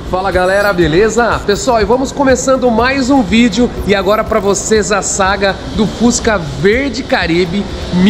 Fala galera, beleza? Pessoal, e vamos começando mais um vídeo e agora para vocês a saga do Fusca Verde Caribe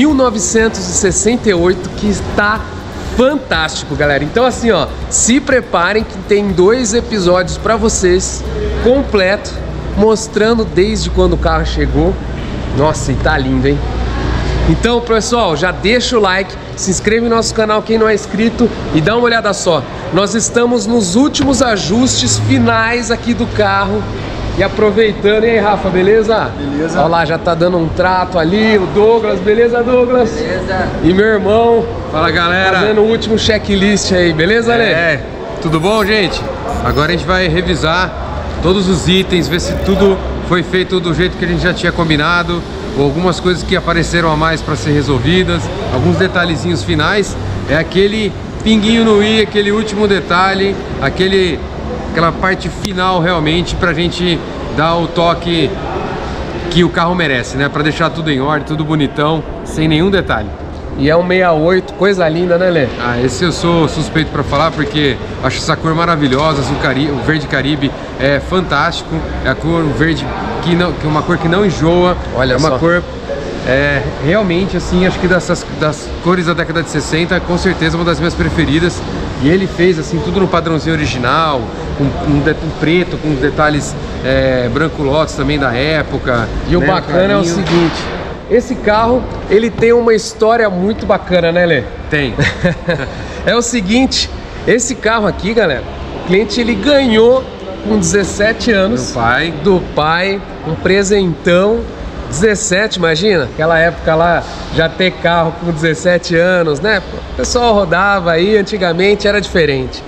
1968, que está fantástico, galera. Então assim, ó, se preparem que tem 2 episódios para vocês completo, mostrando desde quando o carro chegou. Nossa, e tá lindo, hein? Então, pessoal, já deixa o like, se inscreve no nosso canal quem não é inscrito e dá uma olhada só. Nós estamos nos últimos ajustes finais aqui do carro. E aproveitando, hein, Rafa, beleza? Beleza. Olha lá, já tá dando um trato ali, o Douglas, beleza, Douglas? Beleza. E meu irmão, fala galera, fazendo o último checklist aí, beleza, né? Tudo bom, gente? Agora a gente vai revisar todos os itens, ver se tudo foi feito do jeito que a gente já tinha combinado, ou algumas coisas que apareceram a mais para ser resolvidas, alguns detalhezinhos finais. É aquele pinguinho no i, aquele último detalhe, aquela parte final realmente pra gente dar o toque que o carro merece, né? Pra deixar tudo em ordem, tudo bonitão, sem nenhum detalhe. E é um 68, coisa linda, né, Lê? Ah, esse eu sou suspeito para falar porque acho essa cor maravilhosa, o verde Caribe é fantástico, é a cor verde que é uma cor que não enjoa. Olha é uma só. cor realmente assim, acho que das cores da década de 60, com certeza uma das minhas preferidas. E ele fez assim tudo no padrãozinho original, um preto com detalhes branco lotus também da época. E o bacana é o seguinte, esse carro, ele tem uma história muito bacana, né, Lê? Tem. É o seguinte, esse carro aqui, galera, o cliente ele ganhou com 17 anos do pai, um presentão. 17, imagina, aquela época lá, já ter carro com 17 anos, né? O pessoal rodava aí, antigamente era diferente.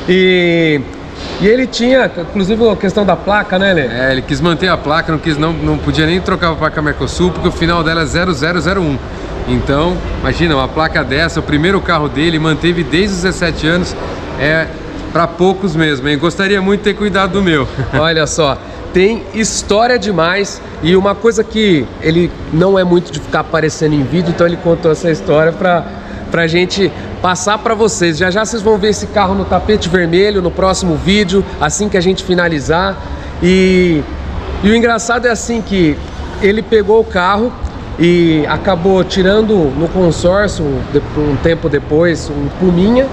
E ele tinha, inclusive, a questão da placa, né, Lê? Ele quis manter a placa, não podia nem trocar a placa Mercosul, porque o final dela é 0001. Então, imagina, uma placa dessa, o primeiro carro dele, manteve desde os 17 anos, para poucos mesmo, hein? Gostaria muito de ter cuidado do meu. Olha só, tem história demais e uma coisa que ele não é muito de ficar aparecendo em vídeo, então ele contou essa história pra gente passar para vocês. Já já vocês vão ver esse carro no tapete vermelho no próximo vídeo, assim que a gente finalizar. E o engraçado é assim que ele pegou o carro e acabou tirando no consórcio, um tempo depois, um Puminha.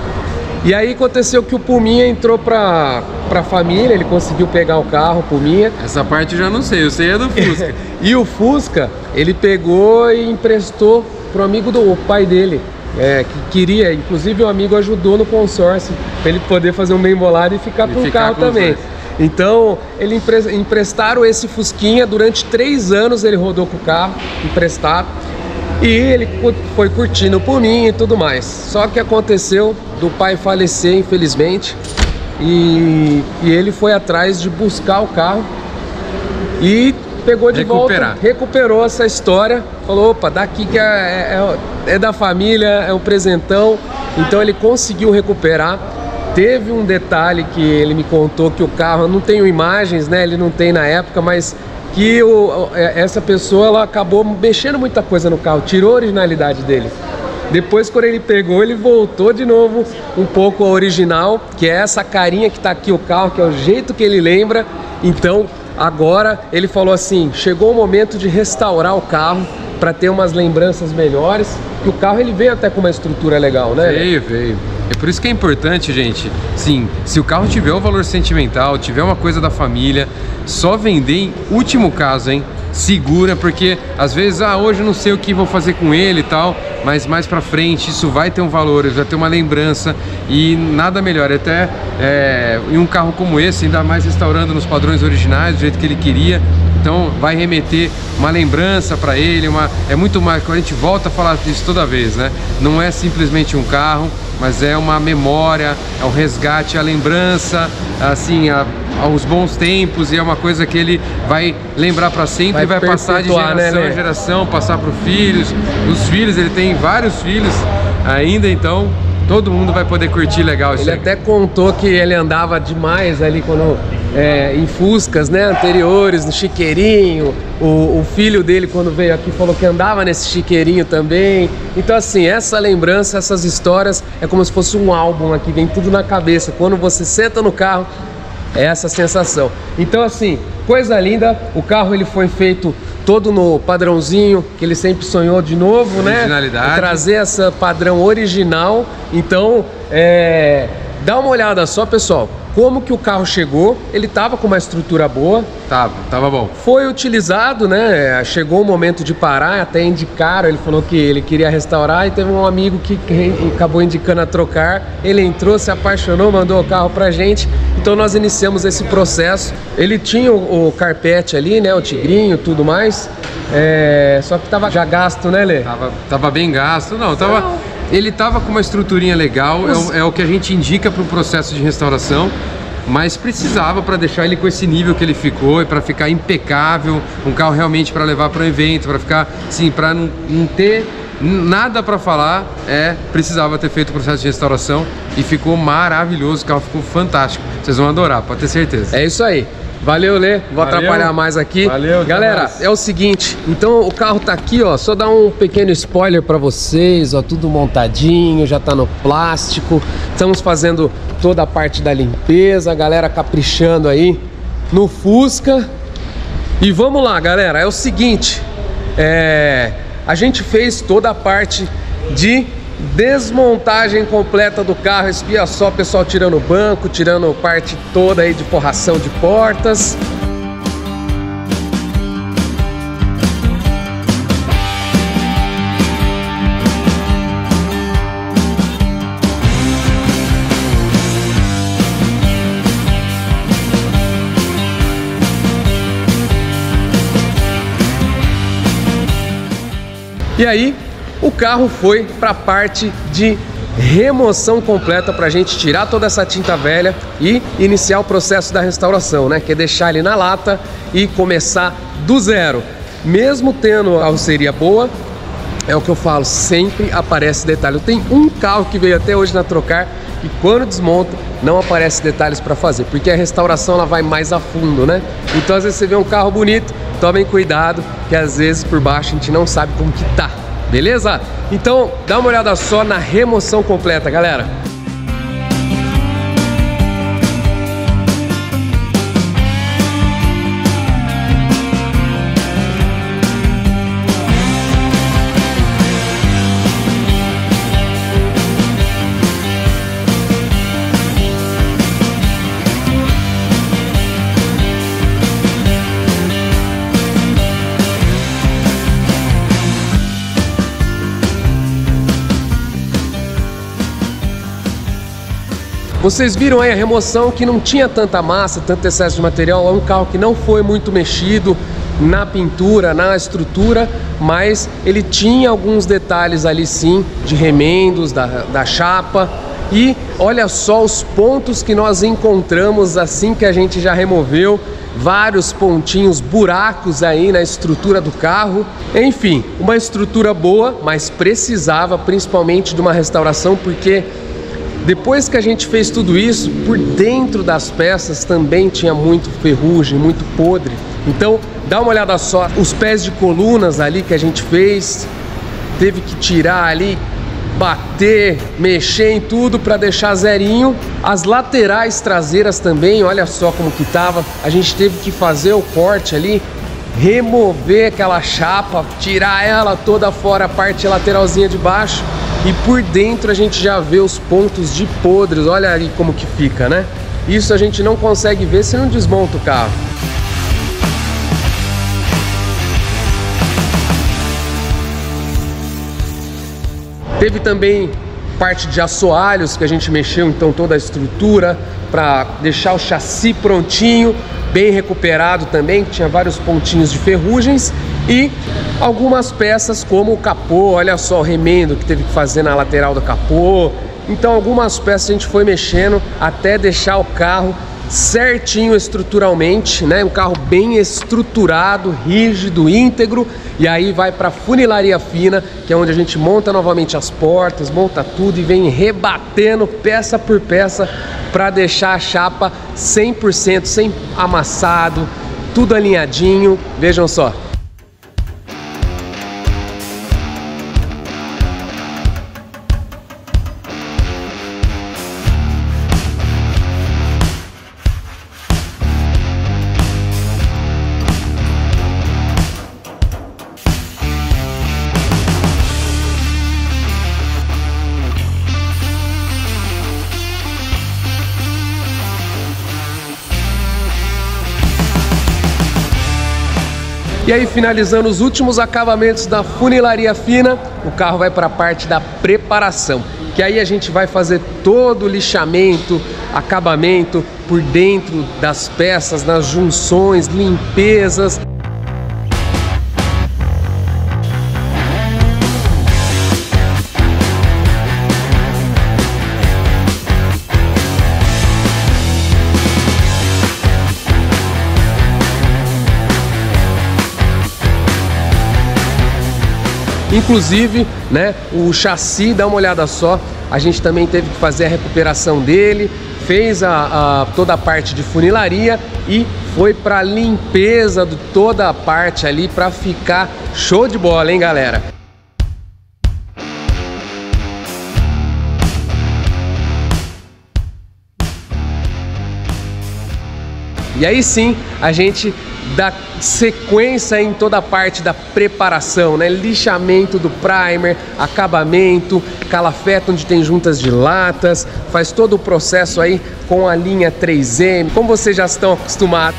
E aí aconteceu que o Puminha entrou pra família, ele conseguiu pegar o carro, o Puminha. Essa parte eu já não sei, eu sei é do Fusca. E o Fusca, ele pegou e emprestou pro amigo do pai dele, que queria, inclusive o amigo ajudou no consórcio, para ele poder fazer um bem bolado e ficar com o carro também. Então, ele emprestaram esse Fusquinha, durante 3 anos ele rodou com o carro, emprestado. E ele foi curtindo por mim e tudo mais. Só que aconteceu do pai falecer, infelizmente. E ele foi atrás de buscar o carro e pegou de volta, recuperou essa história. Falou, opa, daqui que é da família, é um presentão. Então ele conseguiu recuperar. Teve um detalhe que ele me contou, que o carro, eu não tenho imagens, né? Ele não tem na época, mas que essa pessoa ela acabou mexendo muita coisa no carro, tirou a originalidade dele. Depois, quando ele pegou, ele voltou de novo um pouco ao original, que é essa carinha que tá aqui o carro, que é o jeito que ele lembra. Então, agora ele falou assim, chegou o momento de restaurar o carro para ter umas lembranças melhores. E o carro ele veio até com uma estrutura legal, né? Veio. É por isso que é importante, gente, sim, se o carro tiver um valor sentimental, tiver uma coisa da família, só vender em último caso, hein? Segura, porque às vezes, hoje eu não sei o que vou fazer com ele e tal, mas mais pra frente isso vai ter um valor, vai ter uma lembrança e nada melhor, até em um carro como esse, ainda mais restaurando nos padrões originais, do jeito que ele queria. Então vai remeter uma lembrança para ele, é muito mais, quando a gente volta a falar disso toda vez, né? Não é simplesmente um carro, mas é uma memória, é um resgate, a lembrança, assim, aos bons tempos, e é uma coisa que ele vai lembrar para sempre, vai passar de geração em geração, passar para os filhos. Os filhos, ele tem vários filhos ainda, então todo mundo vai poder curtir legal isso. Ele até contou que ele andava demais ali quando em Fuscas, né, anteriores, no chiqueirinho. O filho dele, quando veio aqui, falou que andava nesse chiqueirinho também. Então, assim, essa lembrança, essas histórias, é como se fosse um álbum aqui, vem tudo na cabeça. Quando você senta no carro, é essa sensação. Então, assim, coisa linda. O carro, ele foi feito todo no padrãozinho que ele sempre sonhou de novo, né? Trazer essa padrão original. Então, dá uma olhada só, pessoal, como que o carro chegou. Ele tava com uma estrutura boa. Tava bom. Foi utilizado, né? Chegou o momento de parar, até indicaram, ele falou que ele queria restaurar e teve um amigo que acabou indicando a trocar. Ele entrou, se apaixonou, mandou o carro pra gente. Então nós iniciamos esse processo. Ele tinha o carpete ali, né? O tigrinho, tudo mais. Só que tava já gasto, né, Lê? Tava bem gasto. Ele tava com uma estruturinha legal, é o que a gente indica para o processo de restauração, mas precisava para deixar ele com esse nível que ele ficou e para ficar impecável, um carro realmente para levar para o evento, para ficar assim, para não ter nada para falar, precisava ter feito o processo de restauração e ficou maravilhoso, o carro ficou fantástico, vocês vão adorar, pode ter certeza. É isso aí. Valeu, Lê. Vou atrapalhar mais aqui. Valeu, galera, é o seguinte, então o carro tá aqui, ó, só dar um pequeno spoiler pra vocês, ó, tudo montadinho, já tá no plástico. Estamos fazendo toda a parte da limpeza, a galera caprichando aí no Fusca. E vamos lá, galera, é o seguinte, a gente fez toda a parte de desmontagem completa do carro. Espia só, pessoal, tirando o banco, tirando parte toda aí de forração de portas. E aí o carro foi para a parte de remoção completa para a gente tirar toda essa tinta velha e iniciar o processo da restauração, né? Que é deixar ele na lata e começar do zero. Mesmo tendo a carroceria boa, é o que eu falo, sempre aparece detalhe. Eu tenho um carro que veio até hoje na Trocar e quando desmonta não aparece detalhes para fazer, porque a restauração ela vai mais a fundo, né? Então às vezes você vê um carro bonito, tomem cuidado, que às vezes por baixo a gente não sabe como que tá. Beleza? Então dá uma olhada só na remoção completa, galera. Vocês viram aí a remoção que não tinha tanta massa, tanto excesso de material. É um carro que não foi muito mexido na pintura, na estrutura, mas ele tinha alguns detalhes ali sim, de remendos da chapa. E olha só os pontos que nós encontramos assim que a gente já removeu. Vários pontinhos, buracos aí na estrutura do carro. Enfim, uma estrutura boa, mas precisava principalmente de uma restauração, porque depois que a gente fez tudo isso, por dentro das peças também tinha muito ferrugem, muito podre. Então dá uma olhada só, os pés de colunas ali que a gente fez, teve que tirar ali, bater, mexer em tudo para deixar zerinho. As laterais traseiras também, olha só como que tava. A gente teve que fazer o corte ali, remover aquela chapa, tirar ela toda fora, a parte lateralzinha de baixo. E por dentro a gente já vê os pontos de podres, olha aí como que fica, né? Isso a gente não consegue ver se não desmonta o carro. Teve também parte de assoalhos que a gente mexeu, então toda a estrutura para deixar o chassi prontinho, bem recuperado também, que tinha vários pontinhos de ferrugens. E algumas peças como o capô, olha só o remendo que teve que fazer na lateral do capô. Então algumas peças a gente foi mexendo até deixar o carro certinho estruturalmente, né? Um carro bem estruturado, rígido, íntegro. E aí vai para funilaria fina, que é onde a gente monta novamente as portas, monta tudo e vem rebatendo peça por peça para deixar a chapa 100% sem amassado, tudo alinhadinho. Vejam só. E aí, finalizando os últimos acabamentos da funilaria fina, o carro vai para a parte da preparação, que aí a gente vai fazer todo o lixamento, acabamento por dentro das peças, nas junções, limpezas. Inclusive, né, o chassi, dá uma olhada só, a gente também teve que fazer a recuperação dele, fez toda a parte de funilaria e foi para limpeza de toda a parte ali para ficar show de bola, hein, galera? E aí sim, a gente dá sequência em toda a parte da preparação, né? Lixamento do primer, acabamento, calafeta onde tem juntas de latas, faz todo o processo aí com a linha 3M, como vocês já estão acostumados.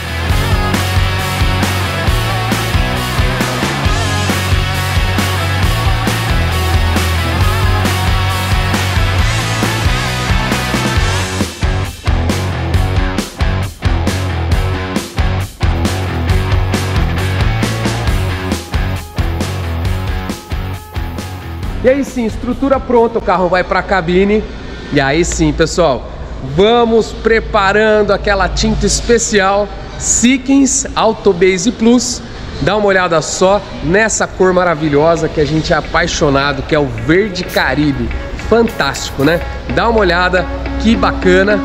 E aí sim, estrutura pronta, o carro vai para a cabine. E aí sim, pessoal, vamos preparando aquela tinta especial Seekins Auto Base Plus. Dá uma olhada só nessa cor maravilhosa que a gente é apaixonado, que é o verde Caribe. Fantástico, né? Dá uma olhada, que bacana.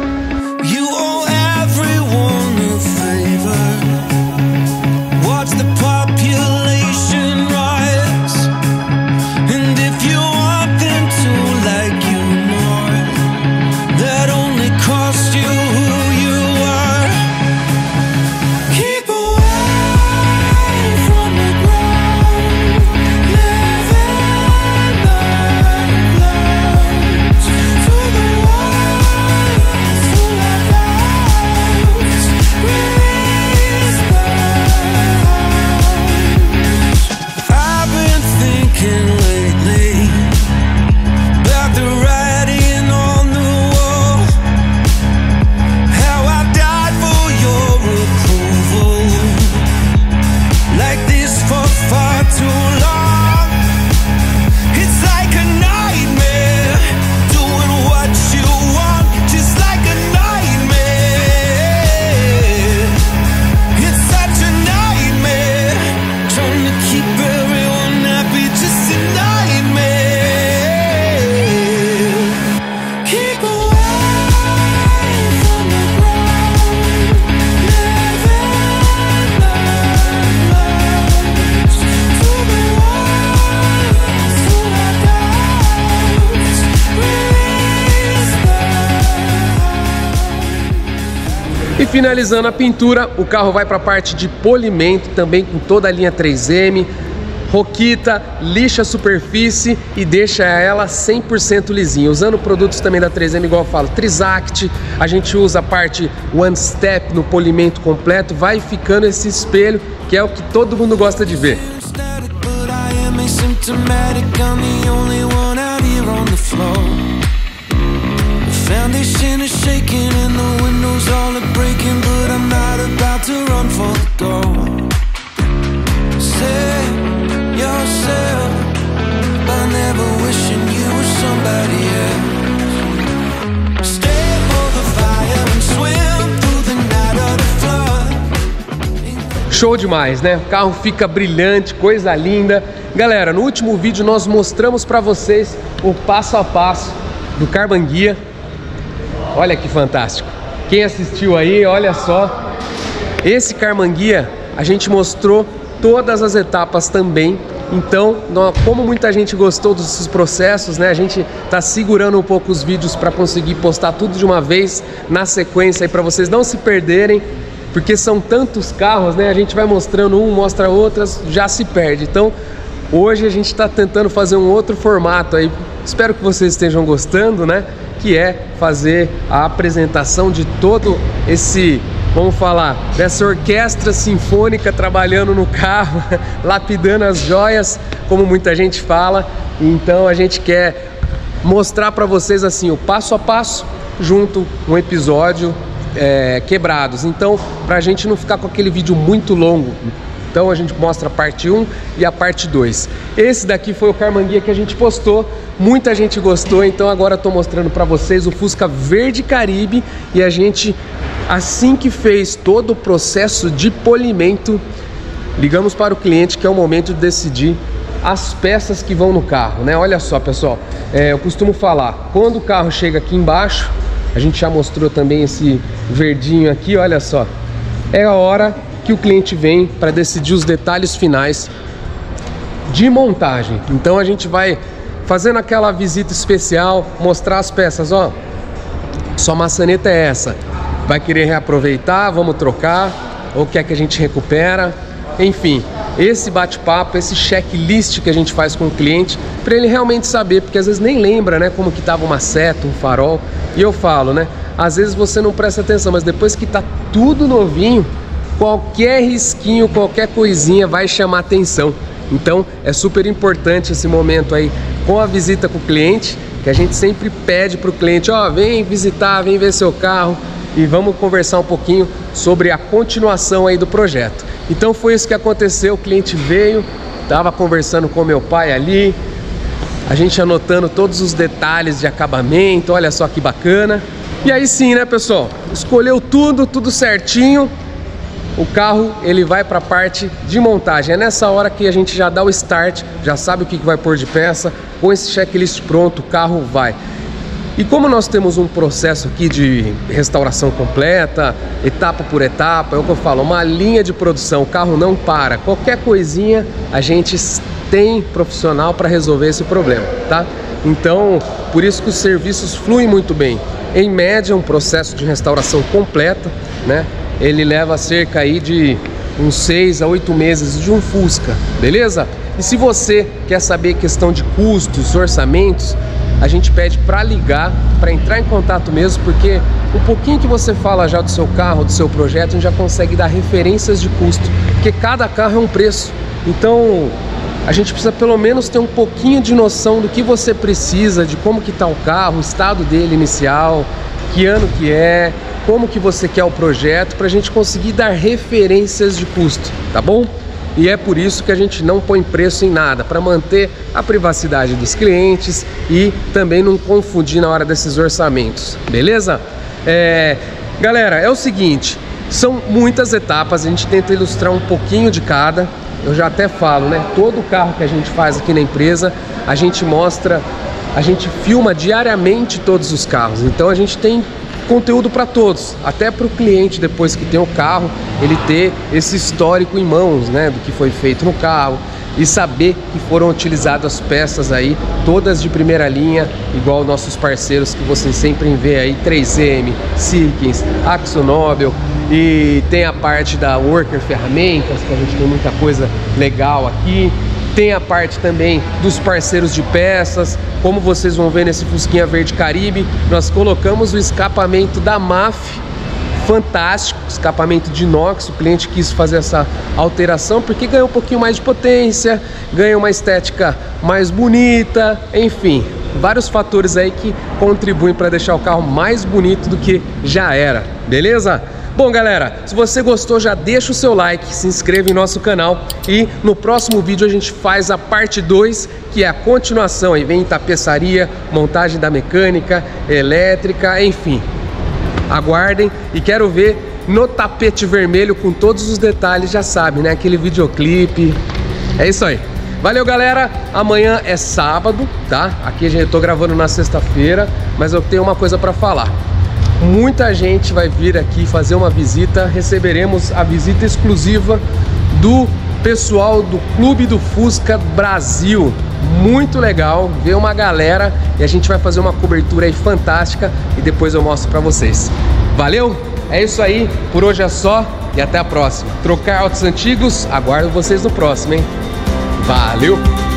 E finalizando a pintura, o carro vai para a parte de polimento, também com toda a linha 3M, roquita, lixa a superfície e deixa ela 100% lisinha. Usando produtos também da 3M, igual eu falo, Trisact, a gente usa a parte One Step no polimento completo, vai ficando esse espelho, que é o que todo mundo gosta de ver. Foundation is shaking and the windows all are breaking, but I'm not about to run for the door. Save yourself by never wishing you were somebody else. Stay for the fire and swim Show demais, né? O carro fica brilhante, coisa linda. Galera, no último vídeo nós mostramos para vocês o passo a passo do Karmann Ghia. Olha que fantástico. Quem assistiu aí, olha só. Esse Karmann Ghia, a gente mostrou todas as etapas também. Então, como muita gente gostou desses processos, né? A gente tá segurando um pouco os vídeos para conseguir postar tudo de uma vez na sequência aí para vocês não se perderem, porque são tantos carros, né? A gente vai mostrando um, mostra outras, já se perde. Então, hoje a gente está tentando fazer um outro formato aí. Espero que vocês estejam gostando, né? Que é fazer a apresentação de todo esse, vamos falar, dessa orquestra sinfônica trabalhando no carro, lapidando as joias, como muita gente fala. Então a gente quer mostrar para vocês assim o passo a passo, junto um episódio quebrados. Então, para a gente não ficar com aquele vídeo muito longo, então a gente mostra a parte 1 e a parte 2. Esse daqui foi o Karmann Ghia que a gente postou, muita gente gostou, então agora estou mostrando para vocês o Fusca Verde Caribe. E a gente, assim que fez todo o processo de polimento, ligamos para o cliente, que é o momento de decidir as peças que vão no carro, né? Olha só, pessoal, eu costumo falar, quando o carro chega aqui embaixo, a gente já mostrou também esse verdinho aqui, olha só, é a hora que o cliente vem para decidir os detalhes finais de montagem. Então a gente vai fazendo aquela visita especial, mostrar as peças, ó, sua maçaneta é essa, vai querer reaproveitar, vamos trocar, ou quer que a gente recupera, enfim, esse bate-papo, esse checklist que a gente faz com o cliente, para ele realmente saber, porque às vezes nem lembra, né, como que tava uma seta, um farol. E eu falo, né, às vezes você não presta atenção, mas depois que tá tudo novinho, qualquer risquinho, qualquer coisinha vai chamar atenção. Então é super importante esse momento aí com a visita com o cliente, que a gente sempre pede para o cliente, ó, vem visitar, vem ver seu carro e vamos conversar um pouquinho sobre a continuação aí do projeto. Então foi isso que aconteceu, o cliente veio, estava conversando com meu pai ali, a gente anotando todos os detalhes de acabamento, olha só que bacana. E aí sim, né, pessoal, escolheu tudo certinho, o carro ele vai para a parte de montagem. É nessa hora que a gente já dá o start, já sabe o que vai pôr de peça, com esse checklist pronto, o carro vai. E como nós temos um processo aqui de restauração completa, etapa por etapa, é o que eu falo, uma linha de produção, o carro não para. Qualquer coisinha a gente tem profissional para resolver esse problema, tá? Então, por isso que os serviços fluem muito bem. Em média, um processo de restauração completa, né? Ele leva cerca aí de uns 6 a 8 meses de um Fusca, beleza? E se você quer saber questão de custos, orçamentos, a gente pede para ligar, para entrar em contato mesmo, porque um pouquinho que você fala já do seu carro, do seu projeto, a gente já consegue dar referências de custo, porque cada carro é um preço. Então a gente precisa pelo menos ter um pouquinho de noção do que você precisa, de como que está o carro, o estado dele inicial, que ano que é, como que você quer o projeto, para a gente conseguir dar referências de custo, tá bom? E é por isso que a gente não põe preço em nada, para manter a privacidade dos clientes e também não confundir na hora desses orçamentos, beleza? Galera, é o seguinte, são muitas etapas, a gente tenta ilustrar um pouquinho de cada. Eu já até falo, né? Todo carro que a gente faz aqui na empresa, a gente mostra, a gente filma diariamente todos os carros. Então a gente tem conteúdo para todos, até para o cliente depois que tem o carro, ele ter esse histórico em mãos, né, do que foi feito no carro e saber que foram utilizadas peças aí, todas de primeira linha, igual nossos parceiros que vocês sempre vê aí, 3M, Sikkens, AkzoNobel, e tem a parte da Worker Ferramentas, que a gente tem muita coisa legal aqui. Tem a parte também dos parceiros de peças, como vocês vão ver nesse Fusquinha Verde Caribe, nós colocamos o escapamento da MAF, fantástico, escapamento de inox. O cliente quis fazer essa alteração porque ganhou um pouquinho mais de potência, ganha uma estética mais bonita, enfim, vários fatores aí que contribuem para deixar o carro mais bonito do que já era, beleza? Bom, galera, se você gostou, já deixa o seu like, se inscreva em nosso canal e no próximo vídeo a gente faz a parte 2, que é a continuação. Aí vem tapeçaria, montagem da mecânica, elétrica, enfim. Aguardem e quero ver no tapete vermelho com todos os detalhes, já sabe, né? Aquele videoclipe. É isso aí. Valeu, galera. Amanhã é sábado, tá? Aqui eu tô gravando na sexta-feira, mas eu tenho uma coisa para falar. Muita gente vai vir aqui fazer uma visita. Receberemos a visita exclusiva do pessoal do Clube do Fusca Brasil. Muito legal ver uma galera e a gente vai fazer uma cobertura aí fantástica e depois eu mostro pra vocês. Valeu? É isso aí, por hoje é só e até a próxima. Trocar autos antigos, aguardo vocês no próximo, hein? Valeu!